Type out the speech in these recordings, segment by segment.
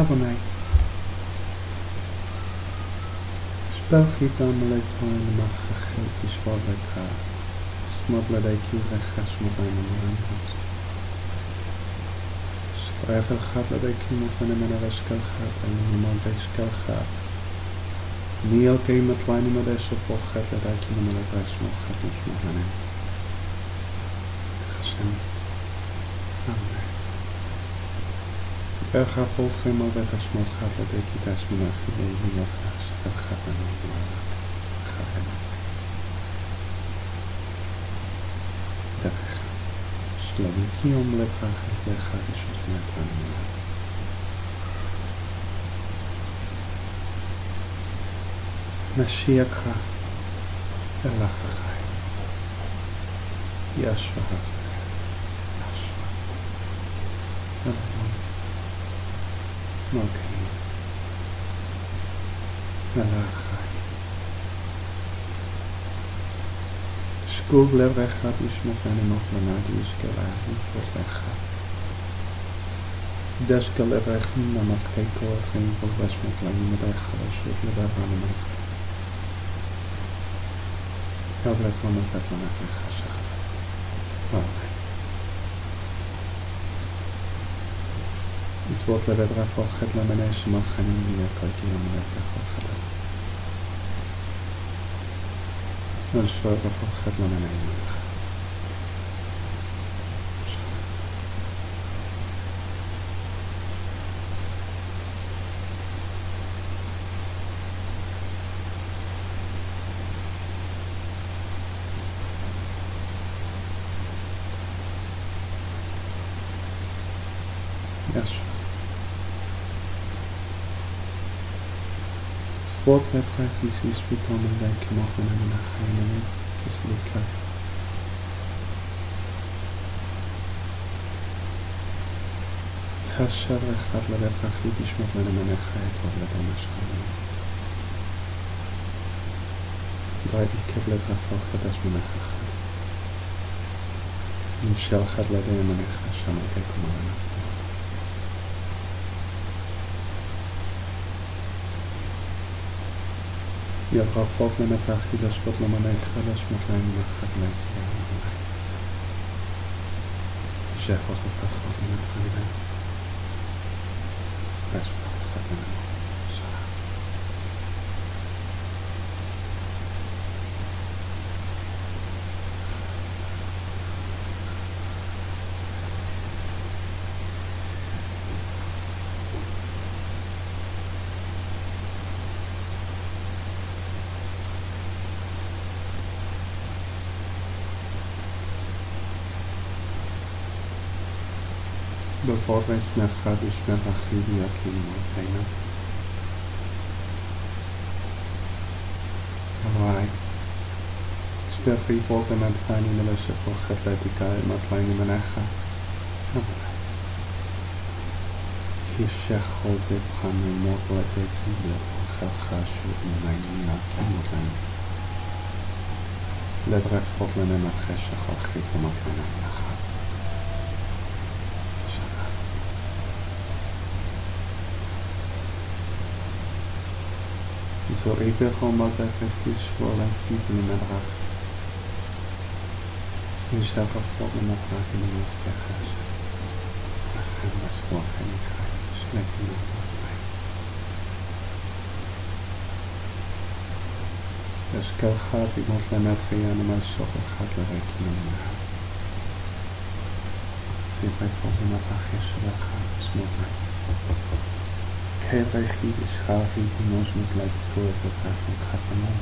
Havonai. Spelchita meletoin machachet ishvaleka. Smodladeki rechashmodain amoranhos. Sprevel chatladeki mofanemenaveskelchat en nimaldeskelchat. Niel keimet lainimadesha volchatladeki nemelavesmochat usmohanen. Hashem. Amen. Erga volgem albetasmot chatladeki tasminachi leiviyachas. Elchatanu malat. Charemat. Derech. Slavikiom levachet lechadishos metanimah. Mashiach Elachachai. Yashua Hazeh. Yashua. Elon. Malkein. Elachai. Shkul levrechat ishmofani moflanadi ishkelahi vorlechat. Deshkel levrechim namat keiko echem volveshmotlani medecha vashut levavani melech. Elvlet van het wet van het lichaam. Amen. Is wordt le vedra volchet la menesh malchanim via kalki amalek volchet. En shvara volchet la menesh. Sport werd grafisch is bekomen bij kmochen en naar geinen is lekker. Herscher gaat la werd grafisch met mijn menigheid of met een schoon. Draai die keblet rafal gedas menigheid. In shell gaat la de menigheid samen kijken. Ja, Frau Faulkner met haar gidas wat na mijn gadas met mijn gelijk. Zeg wat het gaat in het gaan. Best wel gaat in het. Bijvoorbeeld met gadis met achidia kindermodellen. Hawaii. Sperri volgen met fijne lessen voor atletica en matlijnen menecha. Hier zeg goed dit gaan we mogelijk weten dat gelgasje in mijn kindermodellen. Ledref volgen en met gesje galgieten matlijnen menecha. Zo even gewoon wat effectief worden en kiepen in het raak. Je zelf afvallen met raak in de meeste gas. Maar geen was gewoon geen krijg. Slecht in het raak. Dus kel gaat iemand met gaan en maar zo gaat er rekenen mee. Zie bij volgende met raak is wel gaan. Smot mij. Keireichid is gavi die ons moet lijken koorbegraaf van Kataman.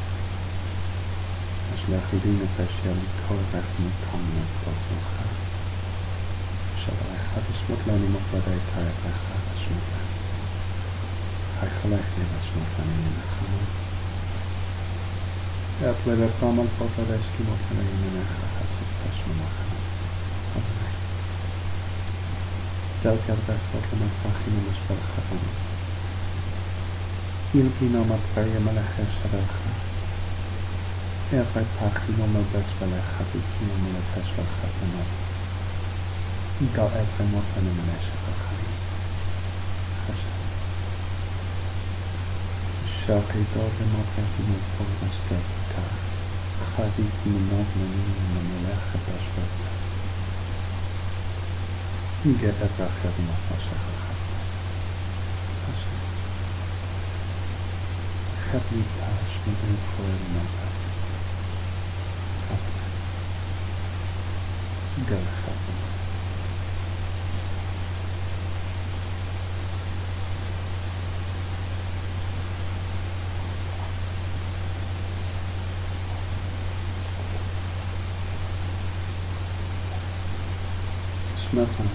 Als legidine verschil die koorrecht moet komen met boven gaan. Zodat hij gaat is moet lijn iemand bij de tijd hij gaat is moet lijn. Hij gelijk niet als moet lijn in de gaan. Ja, het blijft er allemaal voor de rest die moet lijn in de gaan. Hij zit vast met mij gaan. Telke recht wat er met vagina in de spel gaat aan. Ilpino met vrije meleches recha. Bij pagina met best wel gaat ik hier meleches wel gaat aan. Ik al even nog van de meneer gaan. شاقي دار مطرح مطور اسكابتا خريط من نظمني من ملاخ باشبتا جدا راخر مطاشخ خبلي باش مدن خويل مطرح قال خبلي مثلا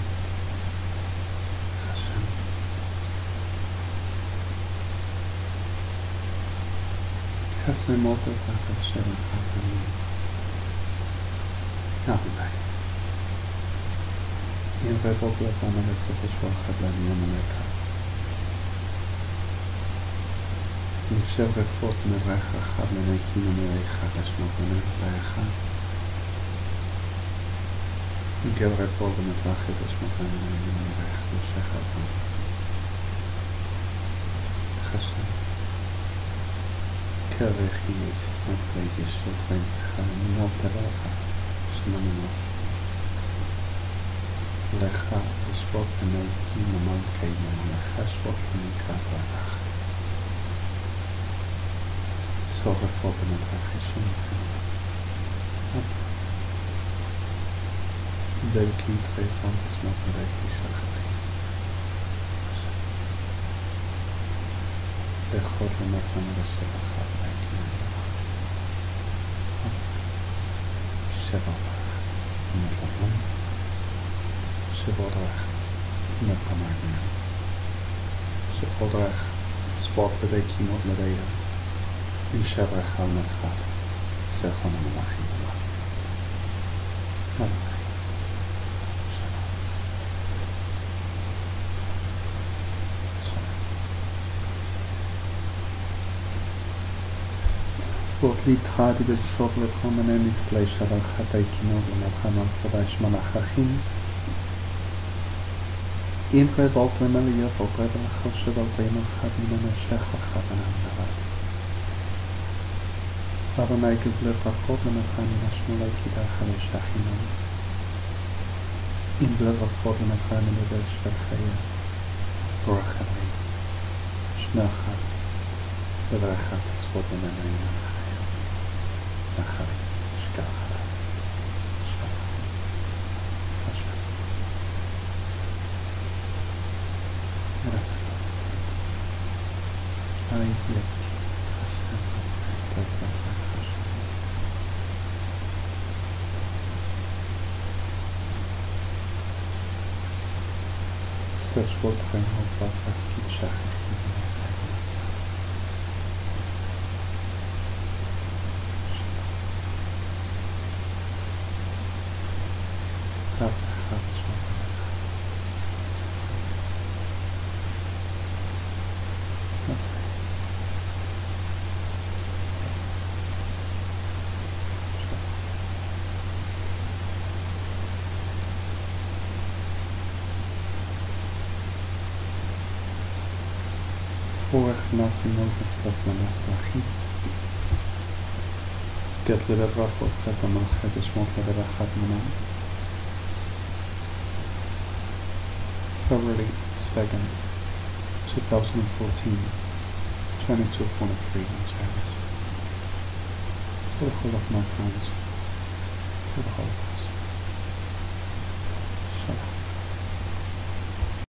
خشم حفل موقف تحت الشر الخطري نعم این رفاق لطانه استفش والخبرانية منك این شب رفاق من رخ خبر نکی من خبرش مکنه رخ گل رفاق من رخش مکنه من رخ دوشه خبران خشم که رخیت نبقیش شفن خمی نبتراخ شمانه لخا اسباب نوکی نمان کیمان لخا اسباب نکات ورخ صاحب فوق مترخیشون دلکی تریفان اسمات رکی شخصی به خود مطمئن رسول خواب رکی شباب مطمئن شبادرخ مطمئن شبادرخ اسباب رکی مطمئن این شب خال نخواد سخن ملاخی ملاخ ملاخی سپورت لی تخادی به شغل خامنه نیست شب خطای کنار و نبخمان فرایش ملاخخین این که بالت ملیه فوقه بلا خوش بالت ایمان خدی من شخ و خدنم نبرد aber Michael bleibt davor, wenn er keine Naschmolaki dachal Shachinam. In bleibt davor, wenn er keine Modell Shachaya, Borachalai, Shmachal, Bedrachal, Spotten and Ainachaya, Nachari, Shkachal, Shachal, Hashem. Gracias. Ay, Such what I hope that I keep shacking. Vorig nacht in morgens wat men als lachie. Sket leder rafot gaat dan nog het is mogelijk dat gaat men aan. February 2nd, 2014, 22:43 in service. For the whole of my friends, for the whole.